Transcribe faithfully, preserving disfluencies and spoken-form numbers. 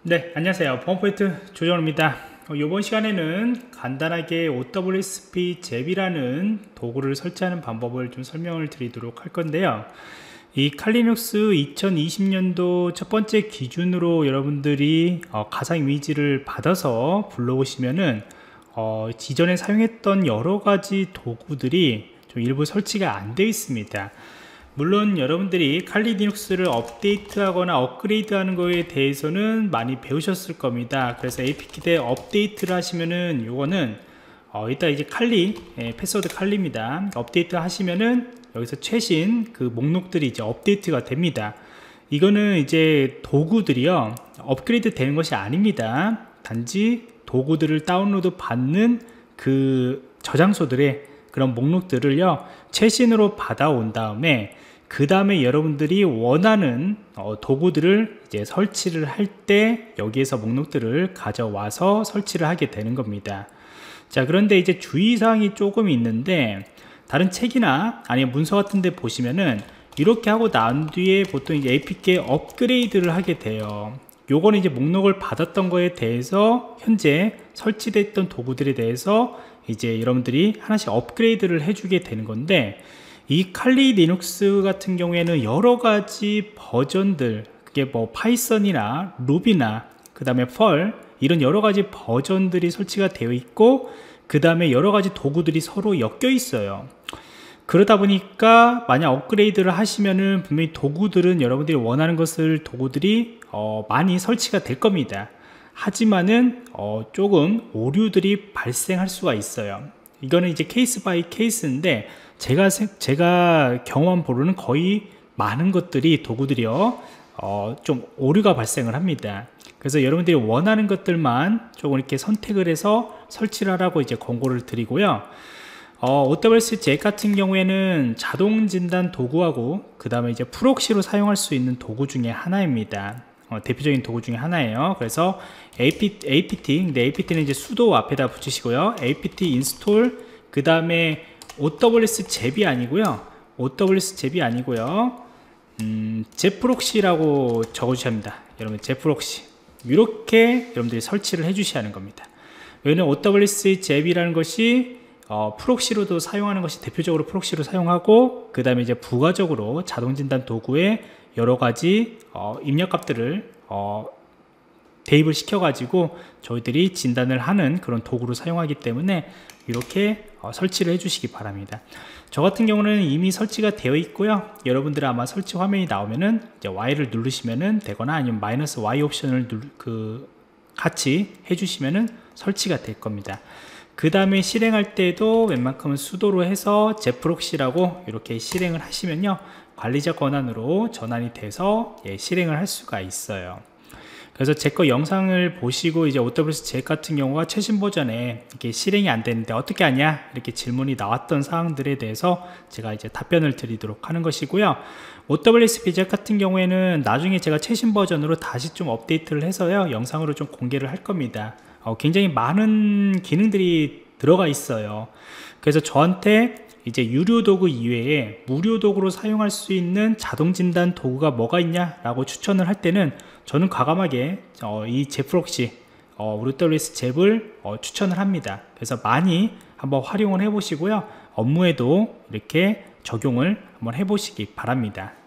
네, 안녕하세요. 보안포인트 조정호입니다. 어, 이번 시간에는 간단하게 오더블유에스피 잽이라는 도구를 설치하는 방법을 좀 설명을 드리도록 할 건데요. 이 칼리눅스 이천이십 년도 첫 번째 기준으로 여러분들이 어, 가상 이미지를 받아서 불러오시면은 어, 기존에 사용했던 여러 가지 도구들이 좀 일부 설치가 안 되어 있습니다. 물론 여러분들이 칼리 리눅스를 업데이트하거나 업그레이드하는 거에 대해서는 많이 배우셨을 겁니다. 그래서 에이피키 업데이트를 하시면은 요거는 어, 이따 이제 칼리 예, 패스워드 칼리입니다. 업데이트 하시면은 여기서 최신 그 목록들이 이제 업데이트가 됩니다. 이거는 이제 도구들이요 업그레이드 되는 것이 아닙니다. 단지 도구들을 다운로드 받는 그 저장소들의 그런 목록들을요 최신으로 받아온 다음에 그 다음에 여러분들이 원하는 어, 도구들을 이제 설치를 할 때 여기에서 목록들을 가져와서 설치를 하게 되는 겁니다. 자, 그런데 이제 주의사항이 조금 있는데 다른 책이나 아니면 문서 같은 데 보시면은 이렇게 하고 난 뒤에 보통 이제 에이피키 업그레이드를 하게 돼요. 요거는 이제 목록을 받았던 거에 대해서 현재 설치됐던 도구들에 대해서 이제 여러분들이 하나씩 업그레이드를 해주게 되는 건데, 이 칼리 리눅스 같은 경우에는 여러 가지 버전들, 그게 뭐 파이썬이나 루비나 그 다음에 펄 이런 여러 가지 버전들이 설치가 되어 있고, 그 다음에 여러 가지 도구들이 서로 엮여 있어요. 그러다 보니까 만약 업그레이드를 하시면은 분명히 도구들은 여러분들이 원하는 것을 도구들이 어, 많이 설치가 될 겁니다. 하지만은 어, 조금 오류들이 발생할 수가 있어요. 이거는 이제 케이스 바이 케이스인데 제가 제가 경험한 바로는 거의 많은 것들이 도구들이요 어, 좀 오류가 발생을 합니다. 그래서 여러분들이 원하는 것들만 조금 이렇게 선택을 해서 설치를 하라고 이제 권고를 드리고요. 어, 오더블유에스피 잽 같은 경우에는 자동 진단 도구하고 그 다음에 이제 프록시로 사용할 수 있는 도구 중에 하나입니다. 어, 대표적인 도구 중에 하나예요. 그래서 에이피, 에이피티, 근데 에이피티는 이제 sudo 앞에다 붙이시고요. 에이피티 인스톨, 그 다음에 오더블유에스 잽이 아니고요. 오더블유에스 잽이 아니고요. 음, 잽프록시라고 적어주셔야 합니다. 여러분, 잽프록시. 이렇게 여러분들이 설치를 해주셔야 하는 겁니다. 여기는 오더블유에스 잽이라는 것이 어, 프록시로도 사용하는 것이 대표적으로 프록시로 사용하고, 그 다음에 이제 부가적으로 자동진단 도구에 여러 가지 어, 입력값들을 어, 대입을 시켜 가지고 저희들이 진단을 하는 그런 도구로 사용하기 때문에 이렇게 어, 설치를 해 주시기 바랍니다. 저 같은 경우는 이미 설치가 되어 있고요. 여러분들 아마 설치 화면이 나오면은 이제 Y를 누르시면은 되거나 아니면 마이너스 Y 옵션을 누르, 그 같이 해주시면은 설치가 될 겁니다. 그 다음에 실행할 때도 웬만큼은 수도로 해서 잽프록시라고 이렇게 실행을 하시면요 관리자 권한으로 전환이 돼서 예, 실행을 할 수가 있어요. 그래서 제 거 영상을 보시고 이제 오더블유에스 잽 같은 경우가 최신 버전에 이렇게 실행이 안 되는데 어떻게 하냐 이렇게 질문이 나왔던 사항들에 대해서 제가 이제 답변을 드리도록 하는 것이고요. 오더블유에스피 잽 같은 경우에는 나중에 제가 최신 버전으로 다시 좀 업데이트를 해서요 영상으로 좀 공개를 할 겁니다. 어, 굉장히 많은 기능들이 들어가 있어요. 그래서 저한테 이제 유료 도구 이외에 무료 도구로 사용할 수 있는 자동 진단 도구가 뭐가 있냐 라고 추천을 할 때는 저는 과감하게 어, 이 잽프록시 어, 오더블유에스 잽을 어, 추천을 합니다. 그래서 많이 한번 활용을 해 보시고요 업무에도 이렇게 적용을 한번 해 보시기 바랍니다.